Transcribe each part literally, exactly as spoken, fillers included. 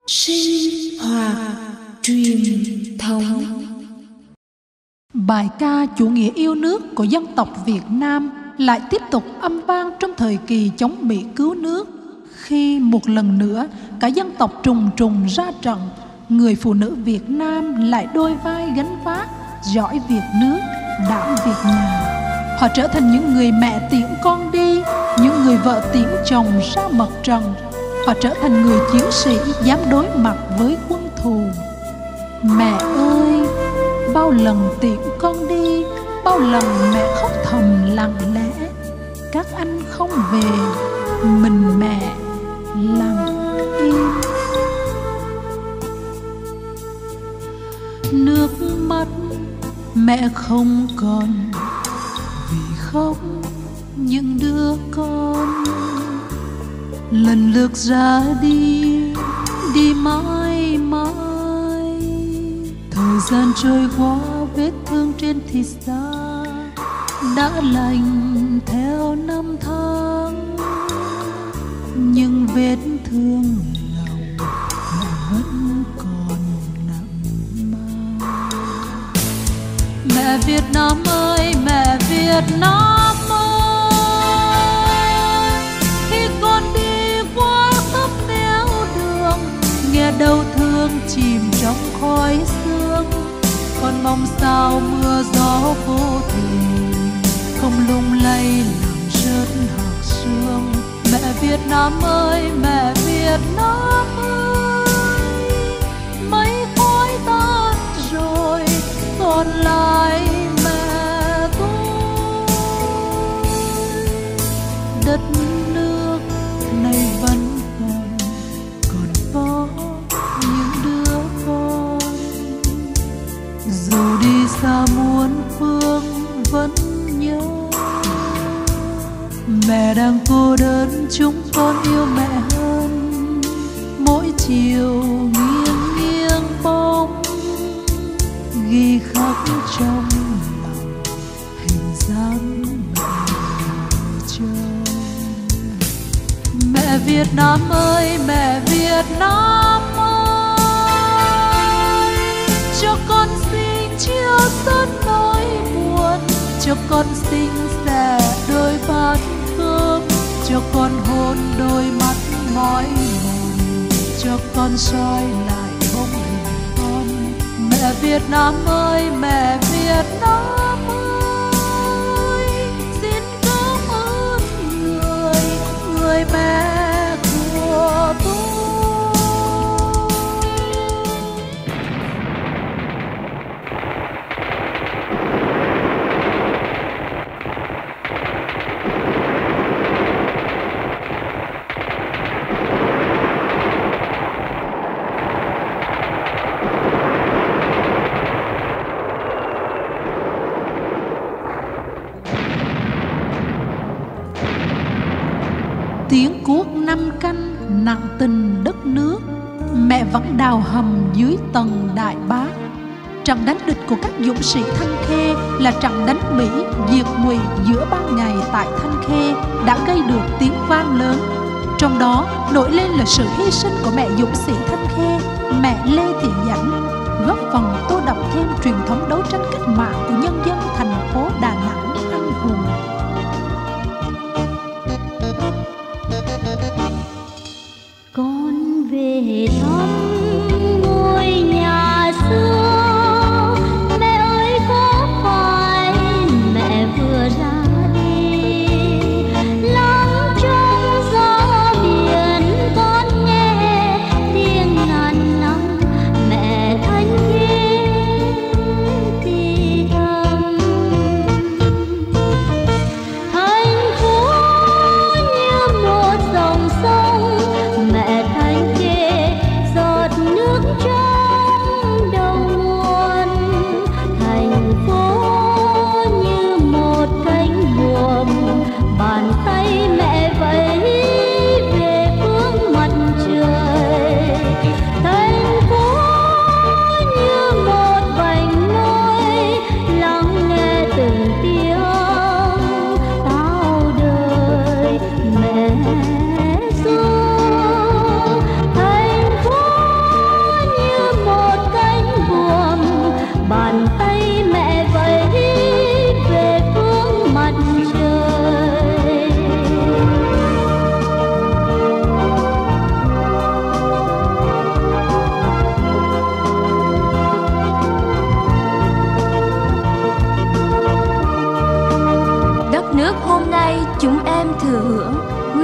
Sinh hoạt truyền thống. Bài ca chủ nghĩa yêu nước của dân tộc Việt Nam lại tiếp tục âm vang trong thời kỳ chống Mỹ cứu nước, khi một lần nữa cả dân tộc trùng trùng ra trận. Người phụ nữ Việt Nam lại đôi vai gánh vác, giỏi việc nước, đảm việc nhà. Họ trở thành những người mẹ tiễn con đi, những người vợ tiễn chồng ra mặt trận. Họ trở thành người chiến sĩ dám đối mặt với quân thù. Mẹ ơi, bao lần tiễn con đi, bao lần mẹ khóc thầm lặng lẽ. Các anh không về, mình mẹ lặng im. Nước mắt mẹ không còn, vì khóc những đứa con lần lượt ra đi, đi mãi mãi. Thời gian trôi qua, vết thương trên thịt da đã lành theo năm tháng, nhưng vết thương lòng mẹ vẫn còn nặng mang. Mẹ Việt Nam ơi, mẹ Việt Nam ơi, khi con đi qua khắp nẻo đường, nghe đau thương chìm trong khói sương, con mong sao mưa gió vô tình không lung lay làm rớt hạt sương. Mẹ Việt Nam ơi, mẹ Việt Nam ơi, mấy khói tan rồi còn lại mẹ tôi. Đất nước này vẫn còn, còn có những đứa con. Dù đi xa muôn phương vẫn nhớ, mẹ đang cô đơn, chúng con yêu mẹ hơn. Mỗi chiều nghiêng nghiêng bóng, ghi khắc trong lòng hình dáng mẹ trông. Mẹ Việt Nam ơi, mẹ Việt Nam ơi, cho con xin chia sớt nỗi buồn, cho con xin sẻ đôi bát cơm, cho con hôn đôi mắt mỏi mòn, cho con soi lại bóng hình con. Mẹ Việt Nam ơi, mẹ Việt Nam ơi, xin cảm ơn người, người mẹ của tôi. Tiếng cuốc năm canh nặng tình đất nước, mẹ vẫn đào hầm dưới tầng Đại Bác. Trận đánh địch của các dũng sĩ Thanh Khê là trận đánh Mỹ diệt Ngụy giữa ban ngày tại Thanh Khê đã gây được tiếng vang lớn. Trong đó nổi lên là sự hy sinh của mẹ dũng sĩ Thanh Khê, mẹ Lê Thị Dãnh, góp phần tô đậm thêm truyền thống đấu tranh cách mạng của nhân dân thành phố Đà Nẵng anh hùng. Con về thăm ngôi nhà xưa, mẹ ơi có phải mẹ vừa ra đi? Lắng trong gió biển con nghe tiếng ngàn năm mẹ thanh hiền thì thầm. Thành phố như một dòng sông, mẹ Thanh Khê gió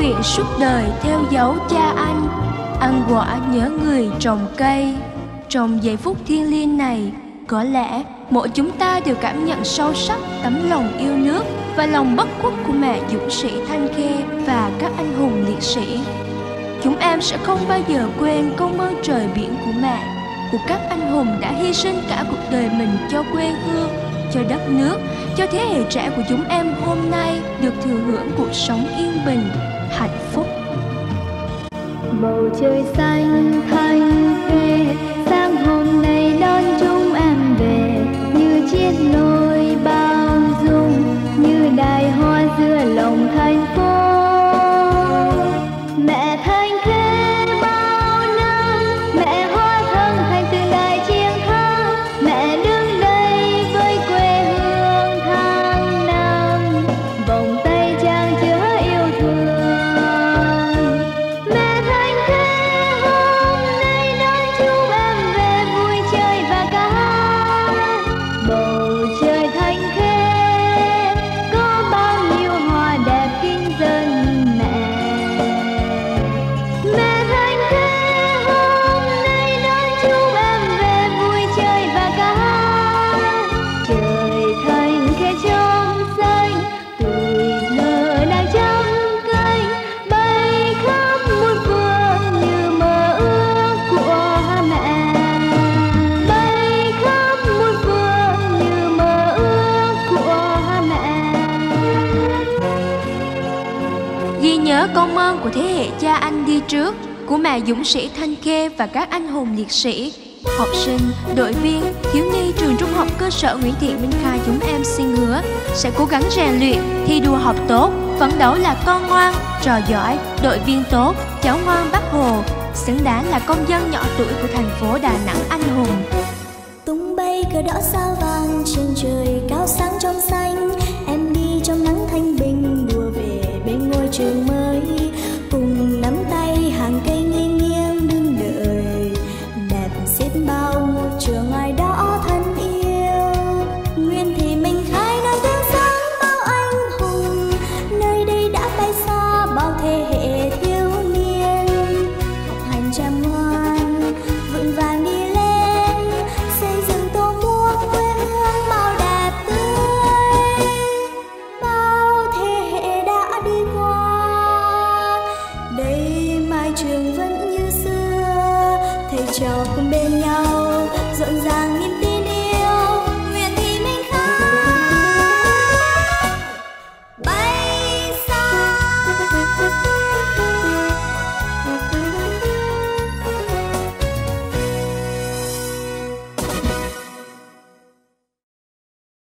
nguyện suốt đời theo dấu cha anh, ăn quả nhớ người trồng cây. Trong giây phút thiêng liêng này, có lẽ mỗi chúng ta đều cảm nhận sâu sắc tấm lòng yêu nước và lòng bất khuất của mẹ dũng sĩ Thanh Khê và các anh hùng liệt sĩ. Chúng em sẽ không bao giờ quên công ơn trời biển của mẹ, của các anh hùng đã hy sinh cả cuộc đời mình cho quê hương, cho đất nước, cho thế hệ trẻ của chúng em hôm nay được thừa hưởng cuộc sống yên bình, hạnh phúc. Bầu trời xanh thanh khê, sáng hôm nay đón chúng em về, như chiếc nôi bao dung, như đài hoa giữa lòng thành phố. Mẹ Thanh Khê bao năm, mẹ hóa thân thành từng đại chiến thắng, mẹ đứng đây với quê hương tháng năm, vòng tay trang chứa yêu thương. Mẹ Thanh Khê hôm nay đón chúng em về vui chơi và ca hát. Bầu trời Thanh Khê có bao nhiêu hoa đẹp kính dân mẹ. Mẹ Thanh Khê hôm nay đón chúng em về vui chơi và ca hát. Trời Thanh Khê trong xanh, tuổi thơ đang trăm cánh, bay khắp muôn phương như mơ ước của mẹ. Bay khắp muôn phương như mơ ước của mẹ. Ghi nhớ công ơn của thế hệ cha anh đi trước, của mẹ dũng sĩ Thanh Khê và các anh hùng liệt sĩ. Học sinh, đội viên, thiếu nhi trường trung học cơ sở Nguyễn Thị Minh Khai chúng em xin hứa sẽ cố gắng rèn luyện, thi đua học tốt, phấn đấu là con ngoan, trò giỏi, đội viên tốt, cháu ngoan Bác Hồ, xứng đáng là công dân nhỏ tuổi của thành phố Đà Nẵng anh hùng. Tung bay cờ đỏ sao vàng trên trời cao sáng trong xanh,